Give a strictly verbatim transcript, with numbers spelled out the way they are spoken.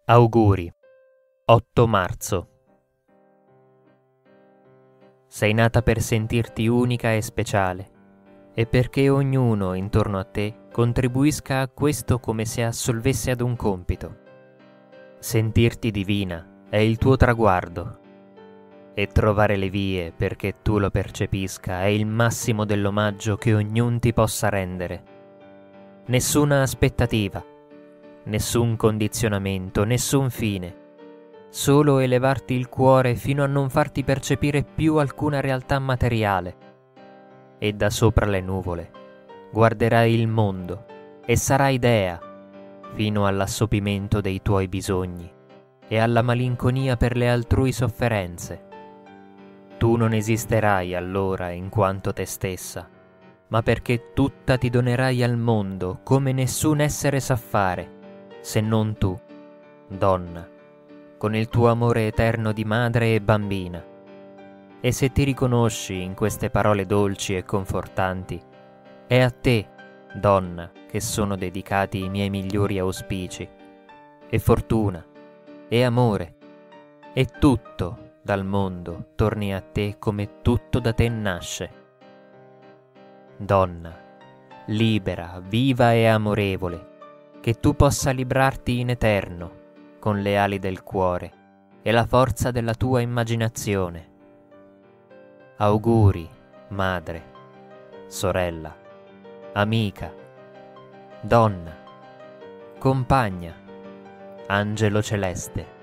Auguri. otto marzo. Sei nata per sentirti unica e speciale e perché ognuno intorno a te contribuisca a questo come se assolvesse ad un compito. Sentirti divina è il tuo traguardo e trovare le vie perché tu lo percepisca è il massimo dell'omaggio che ognuno ti possa rendere. Nessuna aspettativa, nessun condizionamento, nessun fine, solo elevarti il cuore fino a non farti percepire più alcuna realtà materiale. E da sopra le nuvole guarderai il mondo e sarai dea fino all'assopimento dei tuoi bisogni e alla malinconia per le altrui sofferenze. Tu non esisterai allora in quanto te stessa, ma perché tutta ti donerai al mondo come nessun essere sa fare, se non tu, donna, con il tuo amore eterno di madre e bambina. E se ti riconosci in queste parole dolci e confortanti, è a te, donna, che sono dedicati i miei migliori auspici, e fortuna, e amore, e tutto dal mondo torni a te come tutto da te nasce. Donna, libera, viva e amorevole, che tu possa librarti in eterno con le ali del cuore e la forza della tua immaginazione. Auguri, madre, sorella, amica, donna, compagna, angelo celeste.